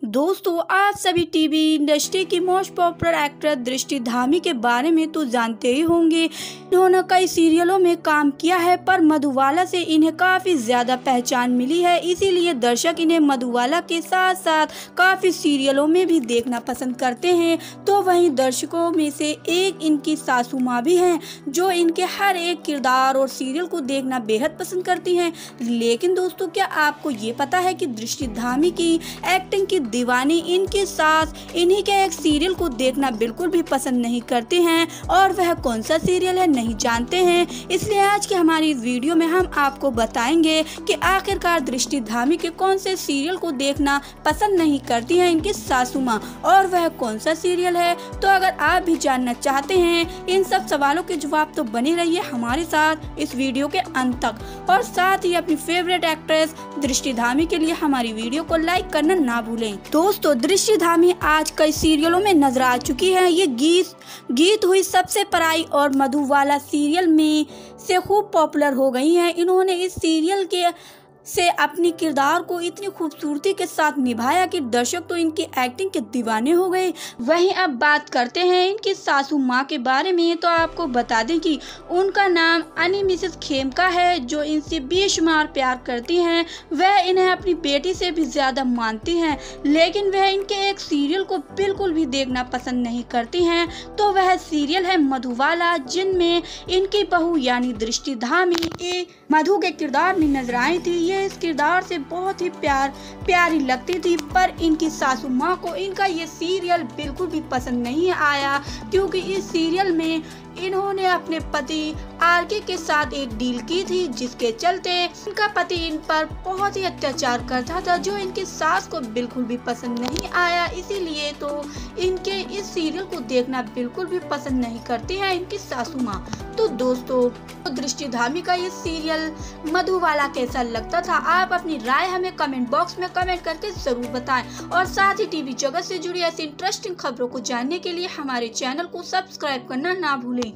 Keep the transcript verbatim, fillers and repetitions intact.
दोस्तों, आप सभी टीवी इंडस्ट्री की most popular actress Drishti Dhami के बारे में तो जानते ही होंगे। इन्होंने कई सीरियलों में काम किया है, पर मधुबाला से इन्हें काफ़ी ज़्यादा पहचान मिली है। इसीलिए दर्शक इन्हें मधुबाला के साथ साथ काफ़ी सीरियलों में भी देखना पसंद करते हैं। तो वहीं दर्शकों में से एक इनकी सासू माँ भी हैं, जो इनके हर एक किरदार और सीरियल को देखना बेहद पसंद करती हैं। लेकिन दोस्तों, क्या आपको ये पता है कि दृष्टि धामी की एक्टिंग की दीवानी इनके साथ इन्हीं के एक सीरियल को देखना बिल्कुल भी पसंद नहीं करते हैं, और वह कौन सा सीरियल है नहीं जानते हैं। इसलिए आज की हमारी इस वीडियो में हम आपको बताएंगे कि आखिरकार दृष्टि धामी के कौन से सीरियल को देखना पसंद नहीं करती हैं इनकी सासू माँ, और वह कौन सा सीरियल है। तो अगर आप भी जानना चाहते हैं इन सब सवालों के जवाब, तो बने रहिए हमारे साथ इस वीडियो के अंत तक, और साथ ही अपनी फेवरेट एक्ट्रेस दृष्टि धामी के लिए हमारी वीडियो को लाइक करना ना भूलें। दोस्तों, दृष्टि धामी आज कई सीरियलों में नजर आ चुकी है। ये गीत गीत हुई सबसे पराई और मधुबाला सीरियल में से खूब पॉपुलर हो गई हैं। इन्होंने इस सीरियल के से अपनी किरदार को इतनी खूबसूरती के साथ निभाया कि दर्शक तो इनकी एक्टिंग के दीवाने हो गए। वहीं अब बात करते हैं इनकी सासू माँ के बारे में। तो आपको बता दें कि उनका नाम अनी मिसेस खेमका है, जो इनसे बेशुमार प्यार करती हैं। वह इन्हें अपनी बेटी से भी ज्यादा मानती हैं, लेकिन वह इनके एक सीरियल को बिल्कुल भी देखना पसंद नहीं करती हैं। तो वह सीरियल है मधुबाला, जिनमें इनकी बहू यानी दृष्टि धामी मधु के किरदार में नजर आई थी। ये इस किरदार से बहुत ही प्यार प्यारी लगती थी, पर इनकी सासू माँ को इनका ये सीरियल बिल्कुल भी पसंद नहीं आया, क्योंकि इस सीरियल में इन्होंने अपने पति आरके के साथ एक डील की थी, जिसके चलते इनका पति इन पर बहुत ही अत्याचार करता था, जो इनकी सास को बिल्कुल भी पसंद नहीं आया। इसीलिए तो इनके इस सीरियल को देखना बिल्कुल भी पसंद नहीं करती है इनकी सासू माँ। तो दोस्तों, तो दृष्टि धामी का ये सीरियल मधुबाला कैसा लगता था, आप अपनी राय हमें कमेंट बॉक्स में कमेंट करके जरूर बताएं, और साथ ही टीवी जगत से जुड़ी ऐसी इंटरेस्टिंग खबरों को जानने के लिए हमारे चैनल को सब्सक्राइब करना ना भूलें।